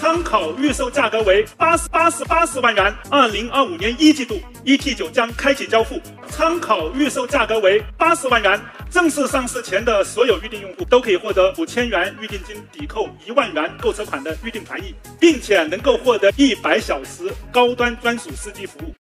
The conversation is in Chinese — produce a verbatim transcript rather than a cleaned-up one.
参考预售价格为八十八十八十万元。二零二五年一季度 E T 九将开启交付，参考预售价格为八十万元。正式上市前的所有预定用户都可以获得五千元预定金抵扣一万元购车款的预定团益，并且能够获得一百小时高端专属司机服务。